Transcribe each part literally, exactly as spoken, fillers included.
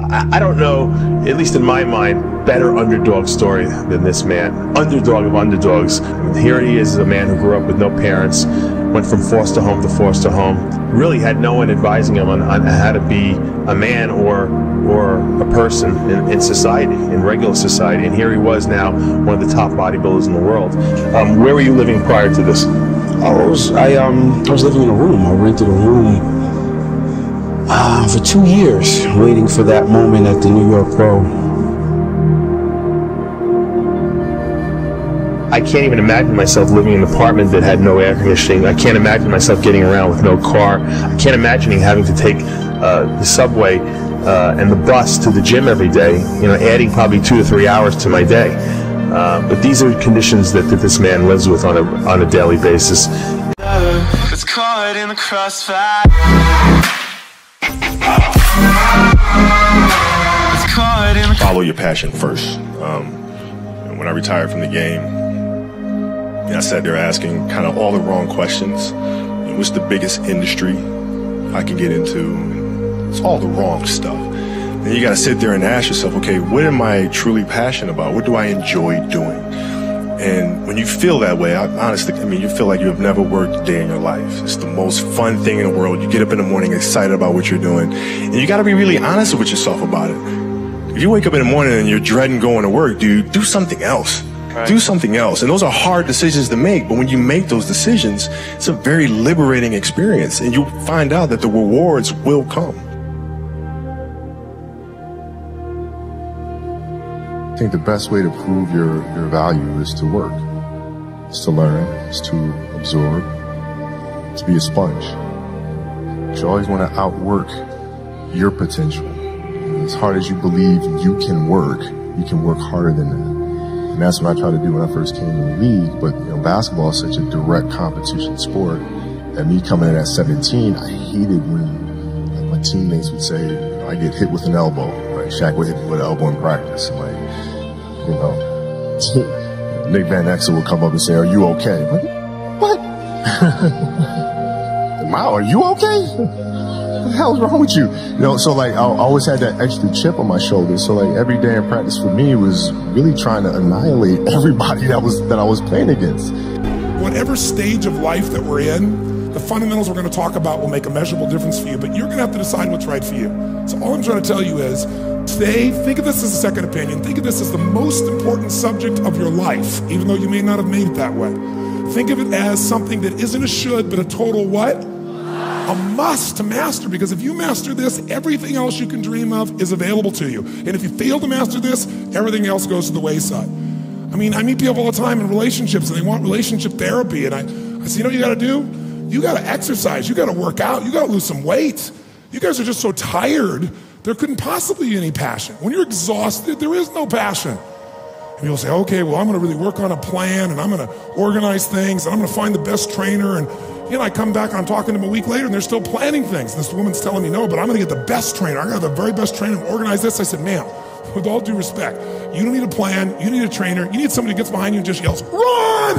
I, I don't know, at least in my mind, better underdog story than this man. Underdog of underdogs. Here he is, a man who grew up with no parents, went from foster home to foster home, really had no one advising him on, on how to be a man or or a person in, in society, in regular society. And here he was now, one of the top bodybuilders in the world. Um, where were you living prior to this? I was, I, um, I was living in a room. I rented a room uh, for two years, waiting for that moment at the New York Pro. I can't even imagine myself living in an apartment that had no air conditioning. I can't imagine myself getting around with no car. I can't imagine having to take uh, the subway uh, and the bus to the gym every day, you know, adding probably two to three hours to my day. Uh, but these are conditions that, that this man lives with on a, on a daily basis. It's caught in the crossfire. It's caught in the Follow your passion first. Um, when I retired from the game, I sat there asking kind of all the wrong questions. You know, what's the biggest industry I can get into? It's all the wrong stuff. Then you got to sit there and ask yourself, okay, what am I truly passionate about? What do I enjoy doing? And when you feel that way, I, honestly, I mean, you feel like you have never worked a day in your life. It's the most fun thing in the world. You get up in the morning excited about what you're doing. And you got to be really honest with yourself about it. If you wake up in the morning and you're dreading going to work, dude, do something else. Right. Do something else. And those are hard decisions to make, but when you make those decisions, it's a very liberating experience, and you'll find out that the rewards will come. I think the best way to prove your, your value is to work. It's to learn, it's to absorb, to be a sponge. But you always want to outwork your potential. As hard as you believe you can work, you can work harder than that. And that's what I tried to do when I first came in the league. But you know, basketball is such a direct competition sport. And me coming in at seventeen, I hated when like, my teammates would say, you know, I get hit with an elbow. Right? Shaq would hit me with an elbow in practice. I'm like, you know, Nick Van Exel would come up and say, are you okay? I'm like, what? Wow, are you okay? What the hell is wrong with you? You know, so like I always had that extra chip on my shoulder. So like every day in practice for me was really trying to annihilate everybody that was that I was playing against. Whatever stage of life that we're in, the fundamentals we're going to talk about will make a measurable difference for you, but you're going to have to decide what's right for you. So all I'm trying to tell you is, today, think of this as a second opinion. Think of this as the most important subject of your life, even though you may not have made it that way. Think of it as something that isn't a should, but a total what? A must to master, because if you master this, everything else you can dream of is available to you. And if you fail to master this, everything else goes to the wayside. I mean, I meet people all the time in relationships and they want relationship therapy. And I, I say, you know what you gotta do? You gotta exercise, you gotta work out, you gotta lose some weight. You guys are just so tired, there couldn't possibly be any passion. When you're exhausted, there is no passion. And you'll say, okay, well, I'm gonna really work on a plan and I'm gonna organize things and I'm gonna find the best trainer. And you know, I come back and I'm talking to them a week later and they're still planning things. And this woman's telling me, no, but I'm gonna get the best trainer. I got the very best trainer and organize this. I said, ma'am, with all due respect, you don't need a plan, you need a trainer, you need somebody who gets behind you and just yells, run!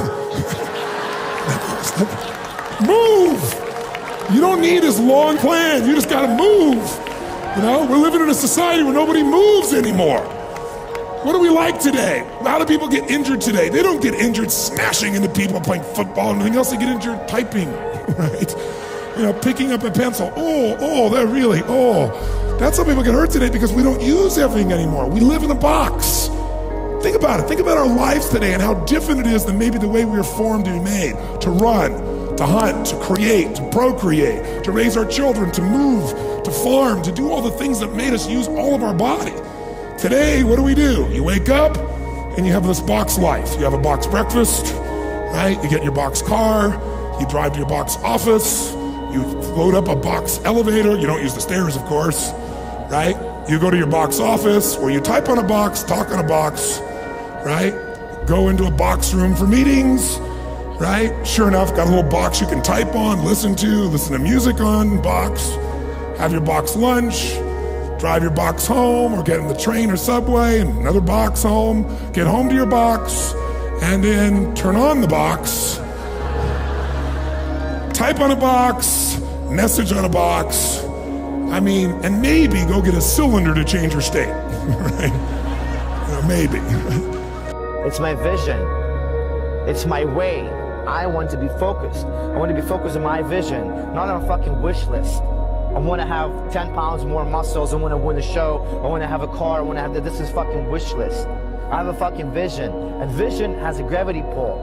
Move! You don't need this long plan, you just gotta move. You know, we're living in a society where nobody moves anymore. What do we like today? How do people get injured today? They don't get injured smashing into people playing football and anything else. They get injured typing, right? You know, picking up a pencil. Oh, oh, they're really, oh. That's how people get hurt today because we don't use everything anymore. We live in a box. Think about it. Think about our lives today and how different it is than maybe the way we were formed to be made. To run, to hunt, to create, to procreate, to raise our children, to move, to farm, to do all the things that made us use all of our body. Today, what do we do? You wake up and you have this box life. You have a box breakfast, right? You get in your box car, you drive to your box office, you load up a box elevator. You don't use the stairs, of course, right? You go to your box office where you type on a box, talk on a box, right? Go into a box room for meetings, right? Sure enough, got a little box you can type on, listen to, listen to music on, box, have your box lunch, drive your box home or get in the train or subway and another box home, get home to your box and then turn on the box, type on a box, message on a box, I mean, and maybe go get a cylinder to change your state, right? You know, maybe. It's my vision. It's my way. I want to be focused. I want to be focused on my vision, not on a fucking wish list. I want to have ten pounds more muscles. I want to win a show. I want to have a car. I want to have the, this is fucking wish list. I have a fucking vision. And vision has a gravity pull.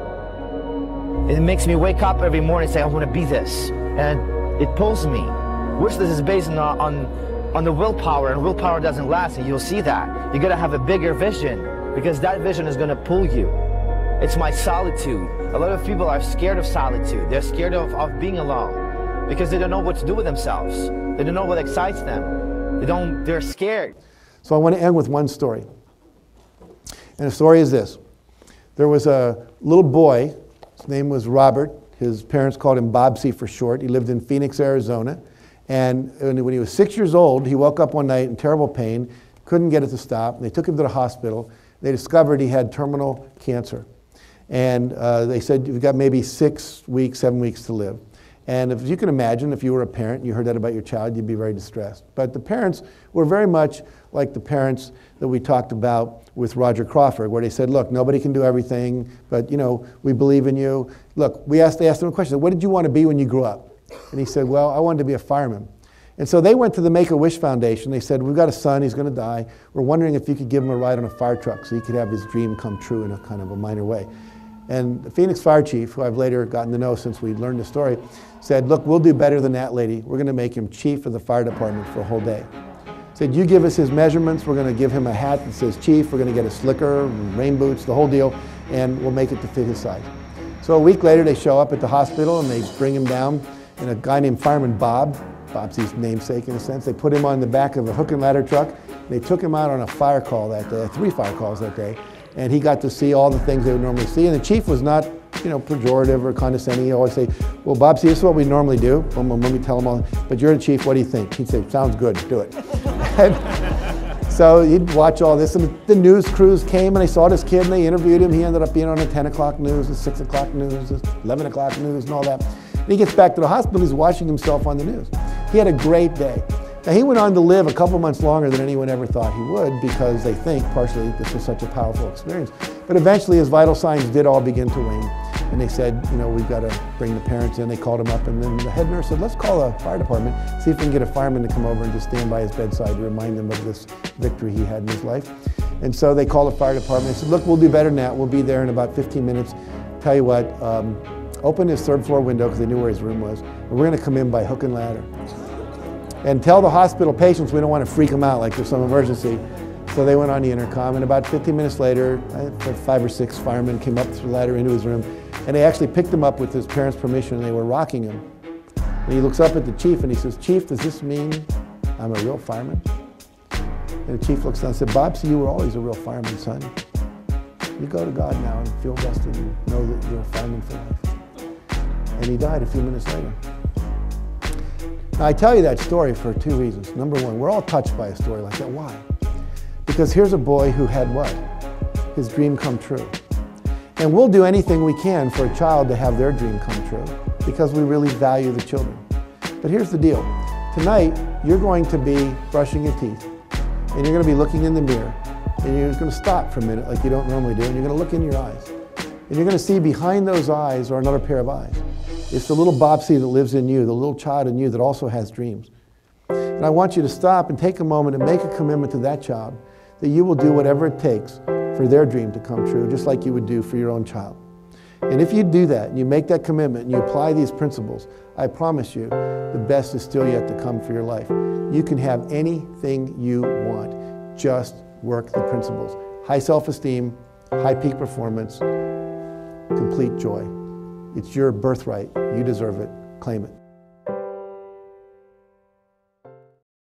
It makes me wake up every morning and say, I want to be this. And it pulls me. Wish list is based on, on, on the willpower, and willpower doesn't last, and you'll see that. You gotta have a bigger vision, because that vision is gonna pull you. It's my solitude. A lot of people are scared of solitude. They're scared of, of being alone, because they don't know what to do with themselves. They don't know what excites them. They don't, they're scared. So I want to end with one story. And the story is this. There was a little boy, his name was Robert. His parents called him Bobsy for short. He lived in Phoenix, Arizona. And when he was six years old, he woke up one night in terrible pain, couldn't get it to stop. They took him to the hospital. They discovered he had terminal cancer. And uh, they said, you've got maybe six weeks, seven weeks to live. And if you can imagine, if you were a parent and you heard that about your child, you'd be very distressed. But the parents were very much like the parents that we talked about with Roger Crawford, where they said, look, nobody can do everything, but you know, we believe in you. Look, we asked, they asked him a question, what did you want to be when you grew up? And he said, well, I wanted to be a fireman. And so they went to the Make-A-Wish Foundation. They said, we've got a son, he's going to die. We're wondering if you could give him a ride on a fire truck so he could have his dream come true in a kind of a minor way. And the Phoenix fire chief, who I've later gotten to know since we learned the story, said, look, we'll do better than that, lady. We're going to make him chief of the fire department for a whole day. Said, you give us his measurements. We're going to give him a hat that says chief. We're going to get a slicker, rain boots, the whole deal, and we'll make it to fit his size. So a week later, they show up at the hospital, and they bring him down, and a guy named Fireman Bob, Bobsy's namesake in a sense, they put him on the back of a hook and ladder truck. They took him out on a fire call that day, three fire calls that day, and he got to see all the things they would normally see. And the chief was not, you know, pejorative or condescending. He'd always say, well, Bob, see, this is what we normally do. Well, let me tell him all, but you're the chief, what do you think? He'd say, sounds good, do it. And so he'd watch all this, and the news crews came, and they saw this kid, and they interviewed him. He ended up being on the ten o'clock news, the six o'clock news, the eleven o'clock news, and all that. And he gets back to the hospital, he's watching himself on the news. He had a great day. Now, he went on to live a couple months longer than anyone ever thought he would, because they think, partially, this was such a powerful experience. But eventually, his vital signs did all begin to wane. And they said, you know, we've got to bring the parents in. They called him up, and then the head nurse said, let's call a fire department, see if we can get a fireman to come over and just stand by his bedside to remind him of this victory he had in his life. And so they called the fire department and said, look, we'll do better than that. We'll be there in about fifteen minutes. Tell you what, um, open his third floor window, because they knew where his room was, and we're going to come in by hook and ladder. And tell the hospital patients we don't want to freak them out like there's some emergency. So they went on the intercom, and about fifteen minutes later, five or six firemen came up the ladder into his room, and they actually picked him up with his parents' permission, and they were rocking him. And he looks up at the chief, and he says, Chief, does this mean I'm a real fireman? And the chief looks down and said, Bob, see, you were always a real fireman, son. You go to God now and feel rested and know that you're a fireman for life. And he died a few minutes later. Now, I tell you that story for two reasons. Number one, we're all touched by a story like that. Why? Because here's a boy who had what? His dream come true. And we'll do anything we can for a child to have their dream come true, because we really value the children. But here's the deal. Tonight, you're going to be brushing your teeth, and you're going to be looking in the mirror, and you're going to stop for a minute like you don't normally do, and you're going to look in your eyes. And you're going to see behind those eyes are another pair of eyes. It's the little Bobsy that lives in you, the little child in you that also has dreams. And I want you to stop and take a moment and make a commitment to that child that you will do whatever it takes for their dream to come true, just like you would do for your own child. And if you do that, and you make that commitment, and you apply these principles, I promise you, the best is still yet to come for your life. You can have anything you want. Just work the principles. High self-esteem, high peak performance, complete joy. It's your birthright. You deserve it. Claim it.